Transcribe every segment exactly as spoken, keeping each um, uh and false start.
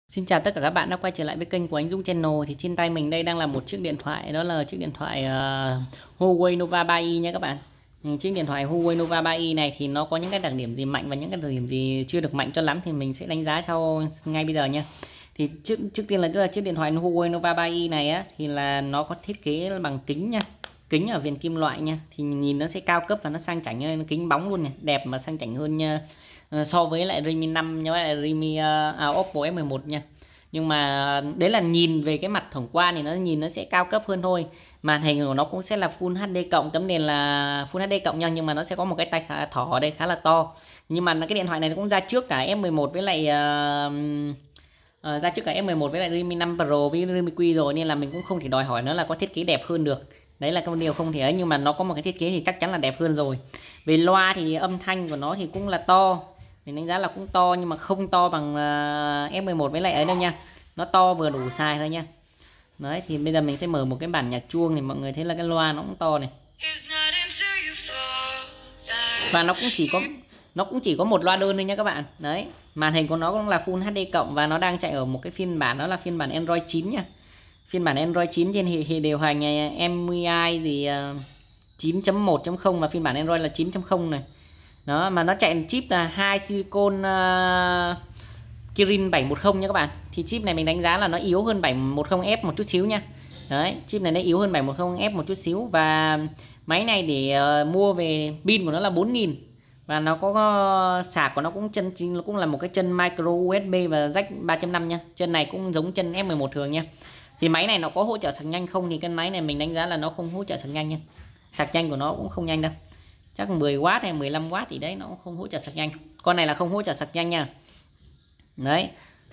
Xin chào tất cả các bạn đã quay trở lại với kênh của anh Dũng Channel. Thì trên tay mình đây đang là một chiếc điện thoại, đó là chiếc điện thoại uh, Huawei Nova ba i nha các bạn. Ừ, chiếc điện thoại Huawei Nova ba i này thì nó có những cái đặc điểm gì mạnh và những cái đặc điểm gì chưa được mạnh cho lắm thì mình sẽ đánh giá sau ngay bây giờ nha. Thì trước trước tiên là tức là chiếc điện thoại Huawei Nova ba i này á thì là nó có thiết kế bằng kính nha. Kính ở viền kim loại nha, thì nhìn nó sẽ cao cấp và nó sang chảnh hơn, kính bóng luôn này, đẹp mà sang chảnh hơn nha. So với lại Redmi năm với lại Redmi à, Oppo F mười một nha. Nhưng mà đấy là nhìn về cái mặt tổng quan thì nó nhìn nó sẽ cao cấp hơn thôi. Màn hình của nó cũng sẽ là Full hát đê cộng, tấm nền là Full hát đê cộng nha, nhưng mà nó sẽ có một cái tay khá, thỏ ở đây khá là to. Nhưng mà cái điện thoại này nó cũng ra trước cả F mười một với lại uh, uh, ra trước cả F mười một với lại Redmi năm Pro với Redmi Q rồi, nên là mình cũng không thể đòi hỏi nó là có thiết kế đẹp hơn được. Đấy là cái điều không thể ấy, nhưng mà nó có một cái thiết kế thì chắc chắn là đẹp hơn rồi. Về loa thì âm thanh của nó thì cũng là to, mình đánh giá là cũng to nhưng mà không to bằng uh, F mười một với lại ấy đâu nha. Nó to vừa đủ xài thôi nha. Đấy thì bây giờ mình sẽ mở một cái bản nhạc chuông thì mọi người thấy là cái loa nó cũng to này. Và nó cũng chỉ có nó cũng chỉ có một loa đơn thôi nha các bạn. Đấy, màn hình của nó cũng là Full hát đê cộng và nó đang chạy ở một cái phiên bản, đó là phiên bản Android chín nha. Phiên bản Android chín trên hệ, hệ điều hành em i i thì uh, chín chấm một chấm không và phiên bản Android là chín chấm không này. Đó, mà nó chạy chip là hai silicon uh, Kirin bảy một không nha các bạn. Thì chip này mình đánh giá là nó yếu hơn bảy một không F một chút xíu nha. Đấy, chip này nó yếu hơn bảy một không F một chút xíu. Và máy này để uh, mua về pin của nó là bốn nghìn. Và nó có, có sạc của nó cũng chân nó cũng là một cái chân micro u ét bê và jack ba chấm năm nha. Chân này cũng giống chân F mười một thường nha. Thì máy này nó có hỗ trợ sạc nhanh không thì cái máy này mình đánh giá là nó không hỗ trợ sạc nhanh nha. Sạc nhanh của nó cũng không nhanh đâu. Chắc mười oát hay mười lăm oát thì đấy, nó cũng không hỗ trợ sạc nhanh. Con này là không hỗ trợ sạc nhanh nha. Đấy.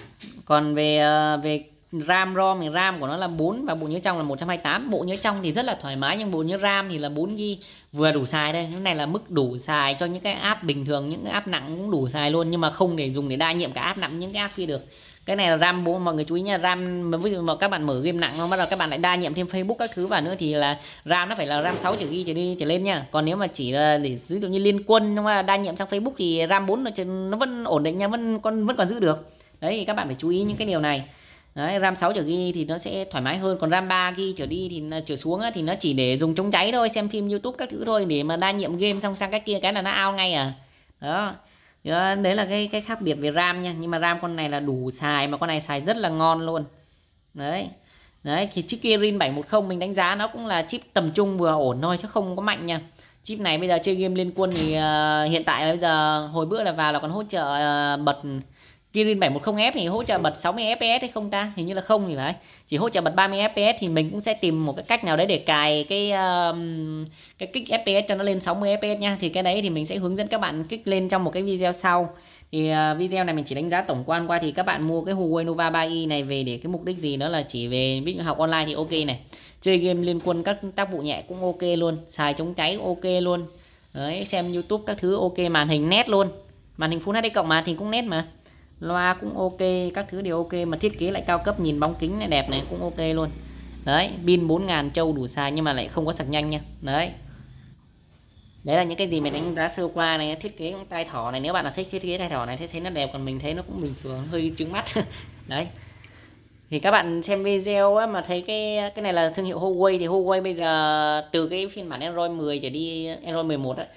Còn về về RAM ROM thì RAM của nó là bốn và bộ nhớ trong là một trăm hai mươi tám. Bộ nhớ trong thì rất là thoải mái nhưng bộ nhớ RAM thì là bốn gi ga bai vừa đủ xài đây. Cái này là mức đủ xài cho những cái app bình thường, những cái app nặng cũng đủ xài luôn, nhưng mà không để dùng để đa nhiệm cả app nặng những cái app kia được. Cái này là RAM bốn, mọi người chú ý nha, RAM ví dụ mà các bạn mở game nặng nó bắt đầu các bạn lại đa nhiệm thêm Facebook các thứ vào nữa thì là RAM nó phải là RAM sáu gi ga bai trở đi trở lên nha. Còn nếu mà chỉ là để ví dụ như liên quân nhưng mà đa nhiệm sang Facebook thì RAM bốn nó, nó vẫn ổn định nha, vẫn còn vẫn còn giữ được. Đấy thì các bạn phải chú ý những cái điều này. Đấy, RAM sáu gi ga bai thì nó sẽ thoải mái hơn, còn RAM ba gi ga bai trở đi thì trở xuống thì nó chỉ để dùng chống cháy thôi, xem phim YouTube các thứ thôi, để mà đa nhiệm game xong sang cái kia cái là nó out ngay à. Đó. Đó, đấy là cái cái khác biệt về RAM nha, nhưng mà RAM con này là đủ xài mà con này xài rất là ngon luôn. Đấy. Đấy thì chip Kirin bảy một không mình đánh giá nó cũng là chip tầm trung vừa ổn thôi chứ không có mạnh nha. Chip này bây giờ chơi game liên quân thì uh, hiện tại bây giờ hồi bữa là vào là còn hỗ trợ uh, bật Kirin bảy một không F thì hỗ trợ bật sáu mươi ép pê ét hay không ta? Hình như là không thì phải. Chỉ hỗ trợ bật ba mươi ép pê ét thì mình cũng sẽ tìm một cái cách nào đấy để cài cái uh, cái kích ép pê ét cho nó lên sáu mươi ép pê ét nha. Thì cái đấy thì mình sẽ hướng dẫn các bạn kích lên trong một cái video sau. Thì uh, video này mình chỉ đánh giá tổng quan qua, thì các bạn mua cái Huawei Nova ba i này về để cái mục đích gì, đó là chỉ về ví dụ học online thì ok này. Chơi game liên quân các tác vụ nhẹ cũng ok luôn, xài chống cháy ok luôn. Đấy, xem YouTube các thứ ok, màn hình nét luôn. Màn hình Full hát đê cộng mà thì cũng nét mà. Loa cũng ok, các thứ đều ok, mà thiết kế lại cao cấp, nhìn bóng kính này đẹp này cũng ok luôn. Đấy, pin bốn ngàn châu đủ xài nhưng mà lại không có sạc nhanh nha. Đấy. Đấy là những cái gì mình đánh giá sơ qua này, thiết kế tay thỏ này, nếu bạn là thích thiết kế tay thỏ này thì thấy nó đẹp, còn mình thấy nó cũng bình thường, hơi trứng mắt. Đấy. Thì các bạn xem video á, mà thấy cái cái này là thương hiệu Huawei, thì Huawei bây giờ từ cái phiên bản Android mười trở đi Android mười một á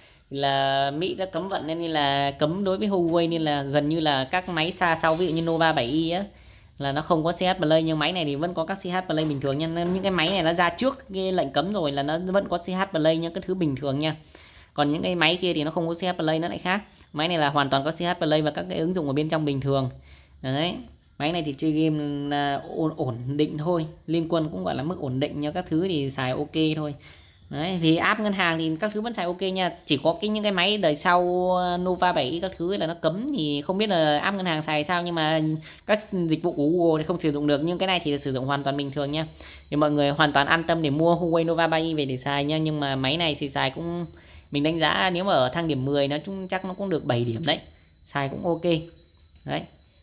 là Mỹ đã cấm vận, nên là cấm đối với Huawei, nên là gần như là các máy xa sau ví dụ như Nova bảy i á là nó không có xê hát Play, nhưng máy này thì vẫn có các xê hát Play bình thường nha. Nên những cái máy này nó ra trước cái lệnh cấm rồi là nó vẫn có xê hát Play nha, cái thứ bình thường nha. Còn những cái máy kia thì nó không có xê hát Play, nó lại khác. Máy này là hoàn toàn có xê hát Play và các cái ứng dụng ở bên trong bình thường. Đấy. Máy này thì chơi game ổn, ổn định thôi, liên quân cũng gọi là mức ổn định nha, các thứ thì xài ok thôi. Đấy, thì app ngân hàng thì các thứ vẫn xài ok nha. Chỉ có cái những cái máy đời sau Nova bảy i các thứ là nó cấm, thì không biết là app ngân hàng xài sao, nhưng mà các dịch vụ của Google thì không sử dụng được, nhưng cái này thì sử dụng hoàn toàn bình thường nha. Thì mọi người hoàn toàn an tâm để mua Huawei Nova ba i về để xài nha. Nhưng mà máy này thì xài cũng, mình đánh giá nếu mà ở thang điểm mười nó chung chắc nó cũng được bảy điểm đấy, xài cũng ok. Đấy.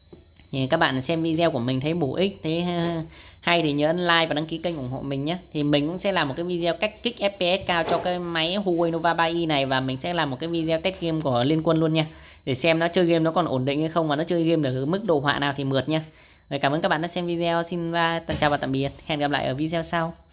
Thì các bạn xem video của mình thấy bổ ích, thấy hay thì nhớ ấn like và đăng ký kênh ủng hộ mình nhé. Thì mình cũng sẽ làm một cái video cách kích ép pê ét cao cho cái máy Huawei Nova ba i này, và mình sẽ làm một cái video test game của liên quân luôn nha, để xem nó chơi game nó còn ổn định hay không, và nó chơi game được mức độ họa nào thì mượt nha. Rồi cảm ơn các bạn đã xem video. Xin chào và tạm biệt. Hẹn gặp lại ở video sau.